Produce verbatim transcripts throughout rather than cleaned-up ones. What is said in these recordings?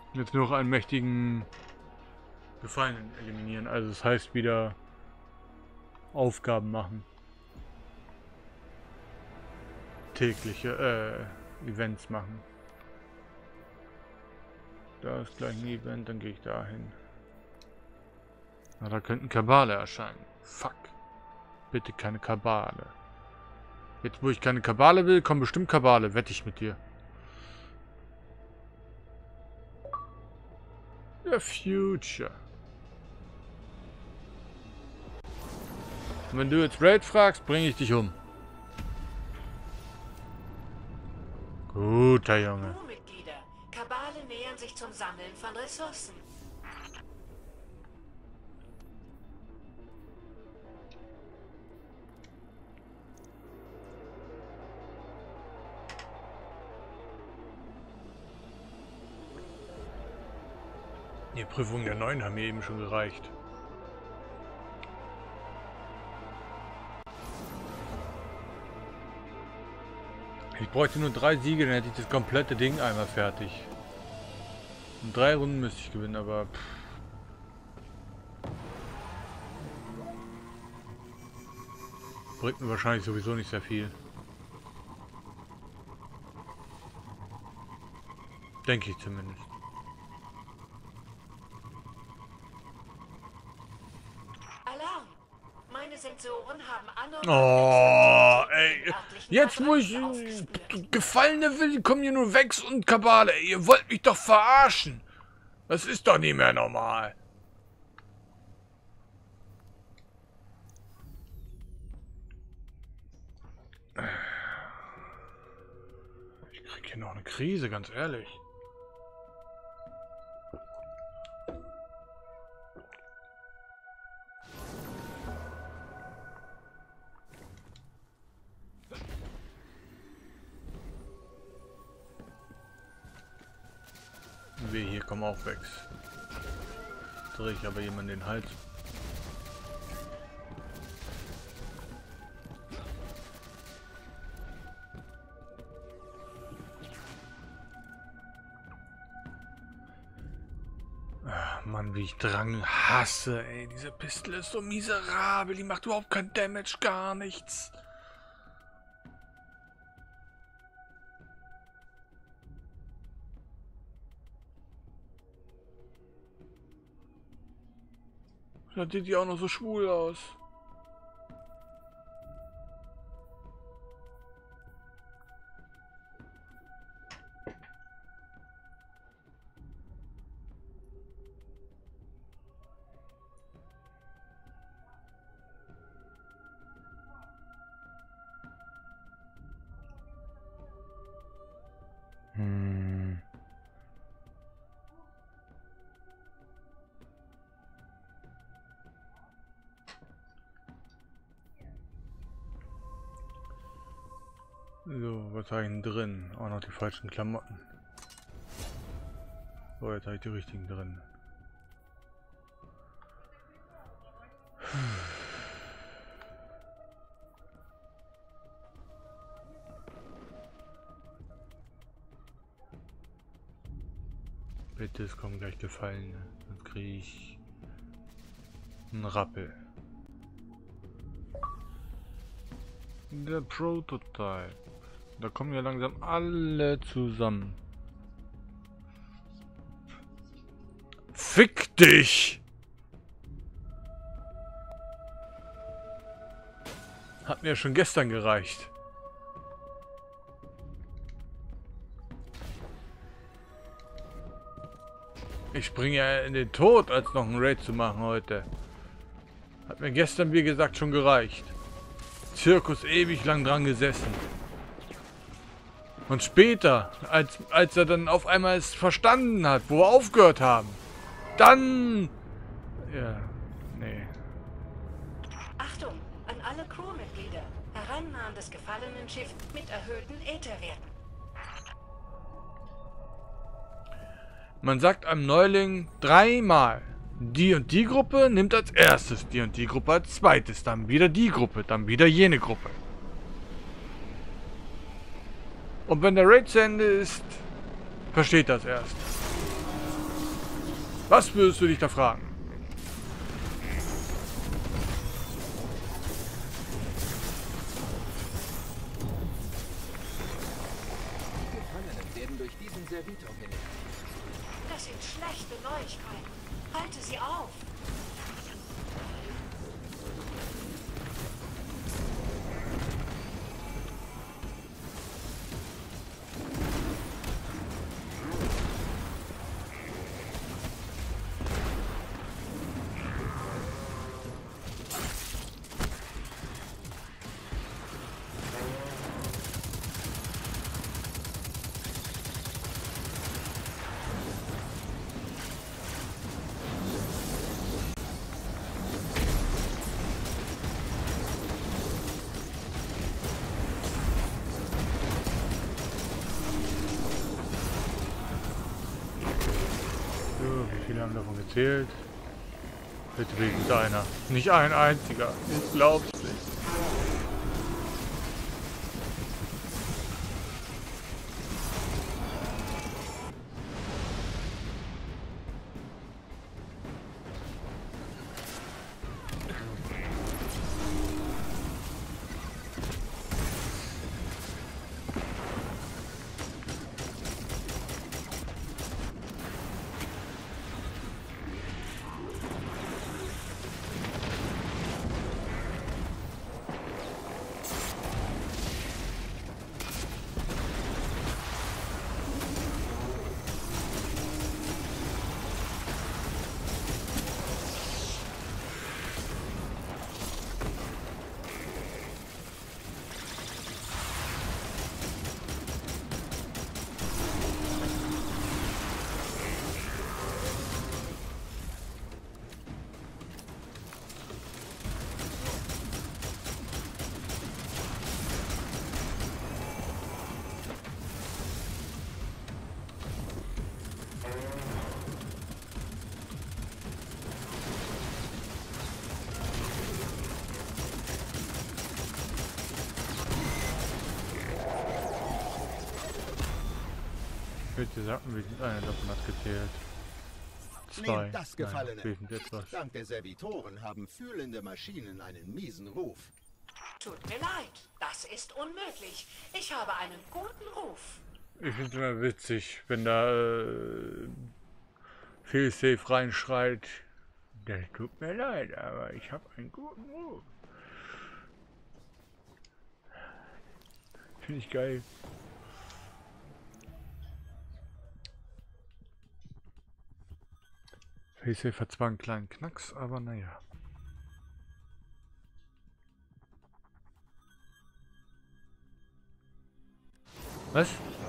Jetzt nur noch einen mächtigen Gefallenen eliminieren. Also das heißt wieder Aufgaben machen. Tägliche äh, Events machen. Da ist gleich ein Event, dann gehe ich dahin. Na, da könnten Kabale erscheinen. Fuck. Bitte keine Kabale. Jetzt, wo ich keine Kabale will, kommen bestimmt Kabale. Wette ich mit dir. The Future. Und wenn du jetzt Raid fragst, bringe ich dich um. Guter Junge. Crewmitglieder. Kabale nähern sich zum Sammeln von Ressourcen. Die Prüfungen der Neuen haben mir eben schon gereicht. Ich bräuchte nur drei Siege, dann hätte ich das komplette Ding einmal fertig. In drei Runden müsste ich gewinnen, aber pff. Bringt mir wahrscheinlich sowieso nicht sehr viel. Denke ich zumindest. Alarm! Meine Sensoren haben anormal Oh, ey. örtlichen Jetzt wo ich Verbrechen aufgespürt. Gefallene will, kommen hier nur Vex und Kabale. Ey, ihr wollt mich doch verarschen. Das ist doch nicht mehr normal. Ich krieg hier noch eine Krise, ganz ehrlich. Wir hier kommen auch weg. Drehe ich aber jemand den Hals. Ach, Mann, wie ich Drang hasse, ey. Diese Pistole ist so miserabel. Die macht überhaupt kein Damage, gar nichts. Da sieht die auch noch so schwul aus. Hm. So, was habe ich denn drin? Auch noch die falschen Klamotten. So, jetzt habe ich die richtigen drin. Bitte, es kommen gleich Gefallene. Sonst kriege ich einen Rappel. Der Prototype. Da kommen ja langsam alle zusammen. Fick dich! Hat mir schon gestern gereicht. Ich springe ja in den Tod, als noch einen Raid zu machen heute. Hat mir gestern, wie gesagt, schon gereicht. Zirkus ewig lang dran gesessen. Und später, als, als er dann auf einmal es verstanden hat, wo wir aufgehört haben, dann... Ja, nee. Achtung, an alle Crewmitglieder. Herannahen des gefallenen Schiffs mit erhöhten Ätherwerten. Man sagt einem Neuling dreimal, die und die Gruppe nimmt als erstes, die und die Gruppe als zweites, dann wieder die Gruppe, dann wieder jene Gruppe. Und wenn der Raid zu Ende ist, versteht das erst. Was würdest du dich da fragen? Die Gefangenen werden durch diesen Servitor genährt. Das sind schlechte Neuigkeiten. Halte sie auf. Wie viele haben davon gezählt? Bitte wenigstens einer. Nicht ein einziger. Ich glaub's nicht. Bitte sag mir, wie viel einer davon hat gezählt. Zwei. Nehmt das, Gefallene. Nein, wesentlich etwas. Dank der Servitoren haben fühlende Maschinen einen miesen Ruf. Tut mir leid. Das ist unmöglich. Ich habe einen guten Ruf. Ich finde es immer witzig, wenn da äh, Failsafe reinschreit. Das tut mir leid, aber ich habe einen guten Ruf. Finde ich geil. Failsafe hat zwar einen kleinen Knacks, aber naja. Was?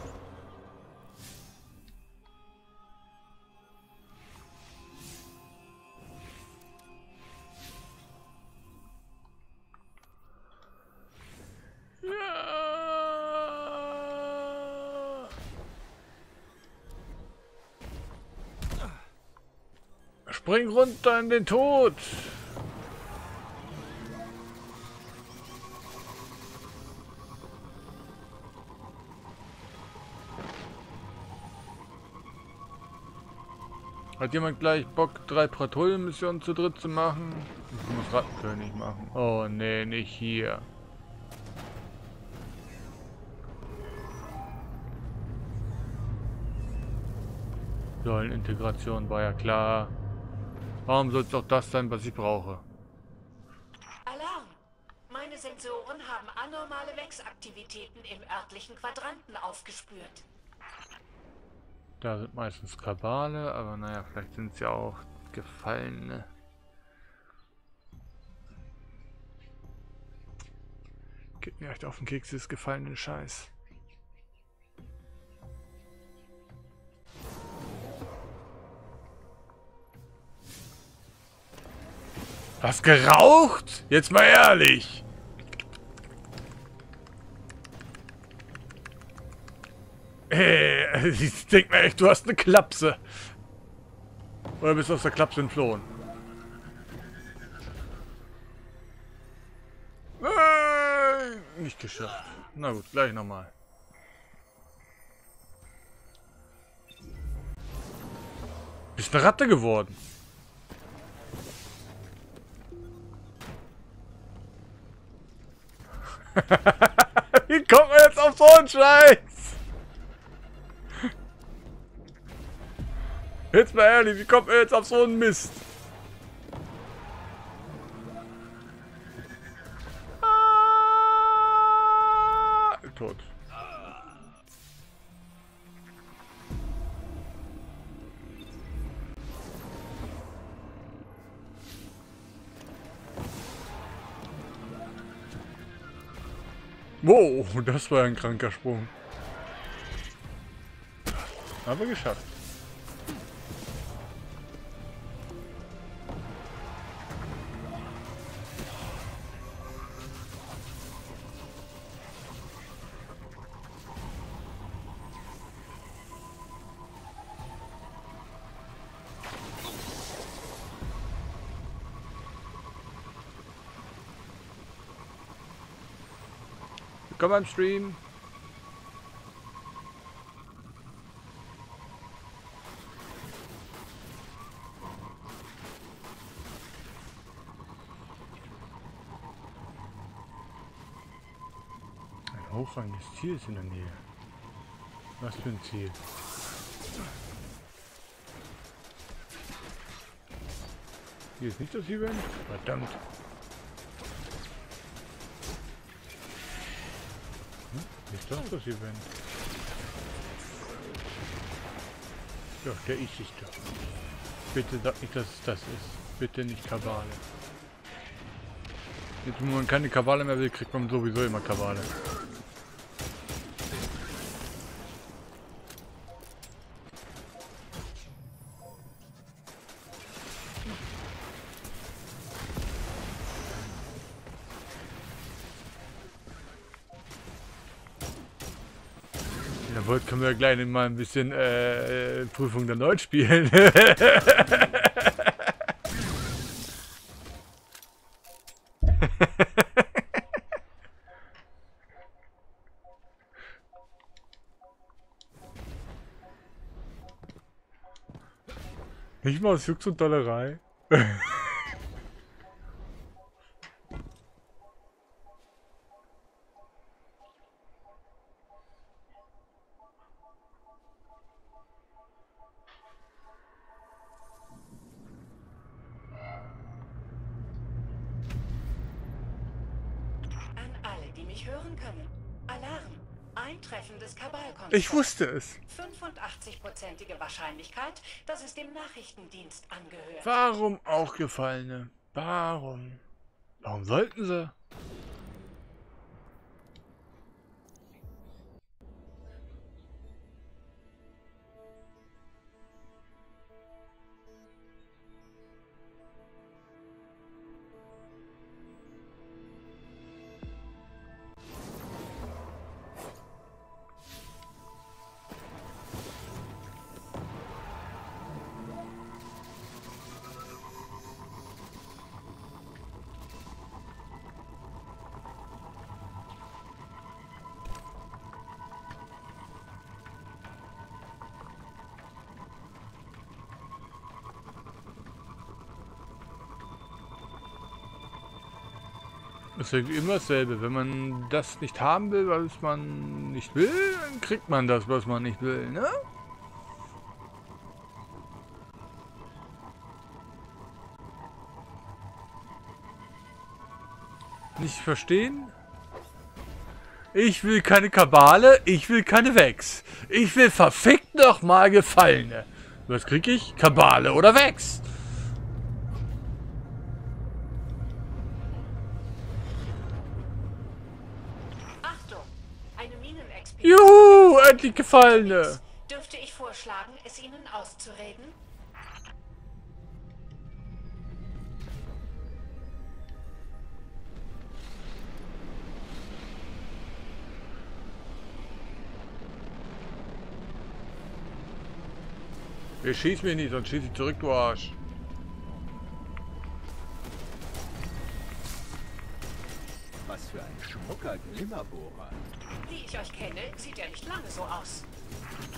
Spring runter in den Tod! Hat jemand gleich Bock, drei Patrouillenmissionen zu dritt zu machen? Ich muss Rattenkönig machen. Oh nee, nicht hier. Säulenintegration war ja klar. Warum soll es doch das sein, was ich brauche? Alarm! Meine Sensoren haben anormale Wechsaktivitäten im örtlichen Quadranten aufgespürt. Da sind meistens Kabale, aber naja, vielleicht sind es ja auch Gefallene. Geht mir echt auf den Keks, dieses gefallene Scheiß. Was geraucht? Jetzt mal ehrlich. Hey, ich denk mir echt, du hast eine Klapse. Oder bist du aus der Klapse entflohen? Nein, nicht geschafft. Na gut, gleich nochmal. Bist eine Ratte geworden. Wie kommt man jetzt auf so einen Scheiß? Jetzt mal ehrlich, wie kommt man jetzt auf so einen Mist? Ah, tot. Wow, das war ein kranker Sprung. Aber geschafft. Komm am Stream. Ein hochrangiges Ziel ist in der Nähe. Was für ein Ziel? Hier ist nicht das Event? Verdammt. Ist das das Event? Ja, der ist es doch. Bitte sag nicht, dass es das ist. Bitte nicht Kabale. Jetzt, wo man keine Kabale mehr will, kriegt man sowieso immer Kabale. Jawohl, können wir gleich mal ein bisschen äh, Prüfung der Leute spielen. Nicht mal aus Jux und Dollerei. Hören können. Alarm. Eintreffen des Kabal-Konzerns. Ich wusste es. fünfundachtzig-prozentige Wahrscheinlichkeit, dass es dem Nachrichtendienst angehört. Warum auch Gefallene? Warum? Warum sollten sie? Das ist immer dasselbe. Wenn man das nicht haben will, was man nicht will, dann kriegt man das, was man nicht will, ne? Nicht verstehen? Ich will keine Kabale, ich will keine Vex. Ich will verfickt noch mal Gefallene. Was krieg ich? Kabale oder Vex? Juhu, endlich Gefallene. Dürfte ich vorschlagen, es Ihnen auszureden? Ich schieß mich nicht, sonst schieß ich zurück, du Arsch. Was für ein schmucker Glimmerbohrer. Wie ich euch kenne, sieht er nicht lange so aus.